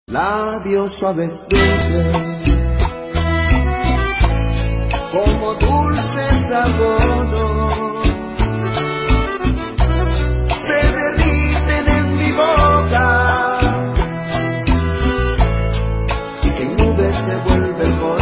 Labios suaves, dulces, como dulces de algodón, se derriten en mi boca, y en nubes se vuelve el corazón.